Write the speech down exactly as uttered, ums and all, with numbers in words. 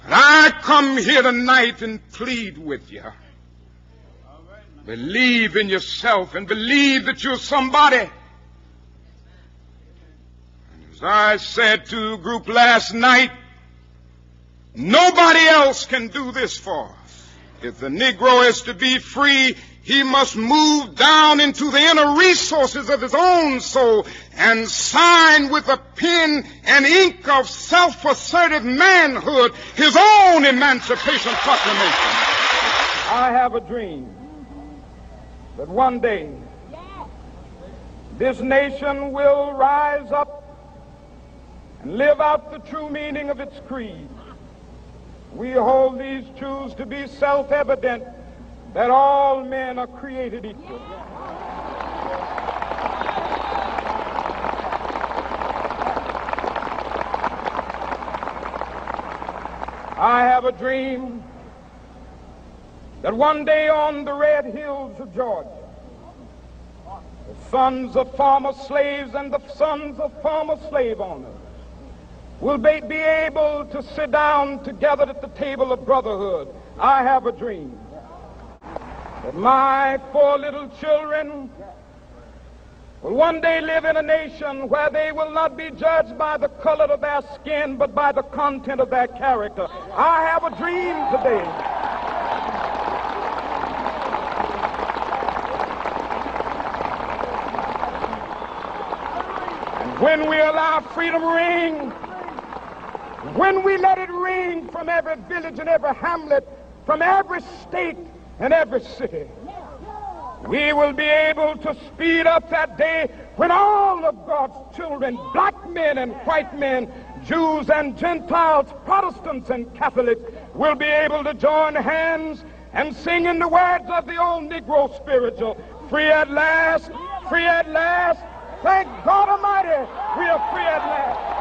And I come here tonight and plead with you. Believe in yourself and believe that you're somebody. And as I said to a group last night, nobody else can do this for us. If the Negro is to be free, he must move down into the inner resources of his own soul and sign with a pen and ink of self-assertive manhood his own Emancipation Proclamation. I have a dream that one day this nation will rise up and live out the true meaning of its creed. We hold these truths to be self-evident, that all men are created equal. I have a dream that one day on the red hills of Georgia, the sons of former slaves and the sons of former slave owners will be, be able to sit down together at the table of brotherhood. I have a dream that my four little children will one day live in a nation where they will not be judged by the color of their skin, but by the content of their character. I have a dream today. And when we allow freedom ring, when we let it ring from every village and every hamlet, from every state and every city, we will be able to speed up that day when all of God's children, black men and white men, Jews and Gentiles, Protestants and Catholics, will be able to join hands and sing in the words of the old Negro spiritual, free at last, free at last, thank God Almighty, we are free at last.